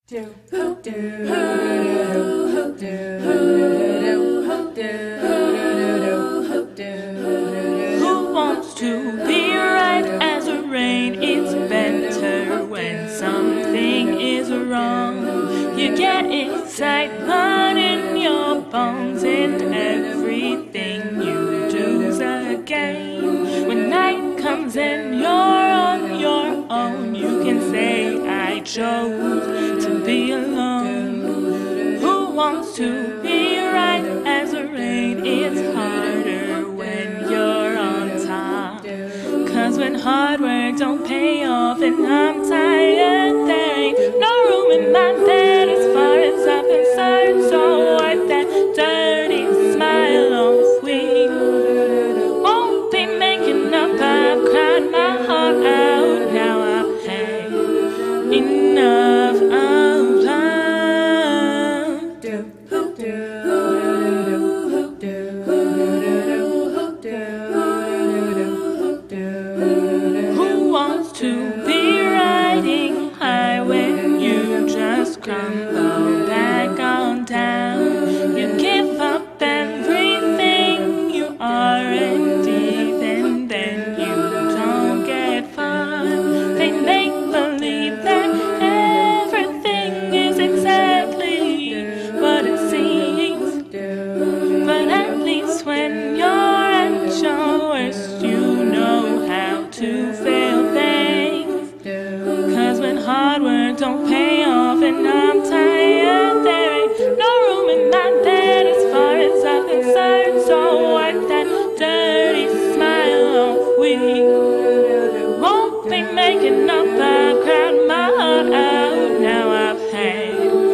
Who wants to be right as a rain? It's better when something is wrong. You get excitement in your bones, and everything you do's a game. When night comes and you're on your own, you can say, I chose to be alone. Who wants to be right as a rain? It's harder when you're on top. 'Cause when hard work don't pay off and I'm tired, there ain't no room in my bed as far as I'm concerned. So wipe that dirty smile off. We won't be making up. I've cried my heart out. Now I've had enough of love. Who wants to be riding high when you just crumble back on down? You give up everything you are, and even then you don't get far. They make believe that everything is exactly what it seems, but at least when you're at your worst, you know how to fail things. 'Cause when hard work don't pay off and I'm tired, there ain't no room in my bed as far as I'm concerned. So wipe that dirty smile off. We won't be making up. I've cried my heart out. Now I've had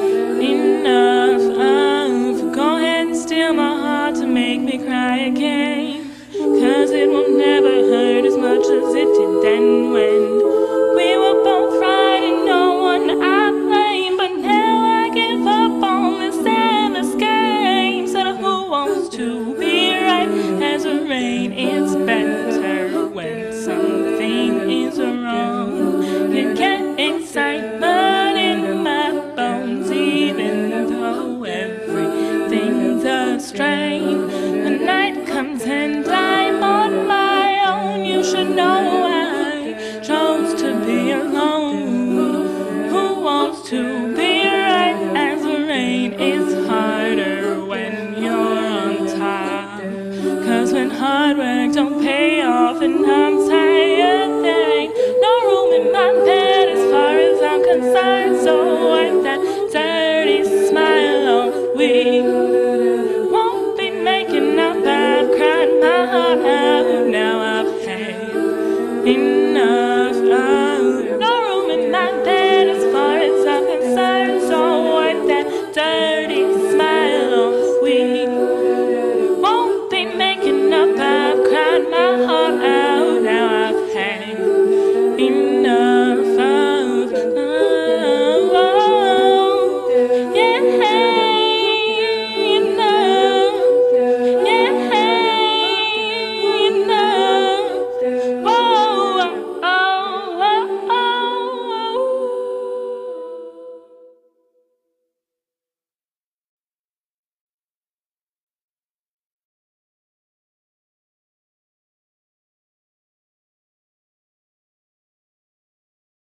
enough of. Go ahead and steal my heart to make me cry again. 'Cause it will never hurt as much as it did then when we were both right and no one I blame. But now I give up on this endless game. So who wants to be right as a rain? It's better when something is wrong. You get excitement in my bones, even though everything's a strain. The night comes and I'm on my own. You should know I chose to be alone. Who wants to be right as a rain? It's harder when you're on top. 'Cause when hard work don't pay off and I'm tired, there ain't no room in my bed as far as I'm concerned. So wipe that dirty smile off. We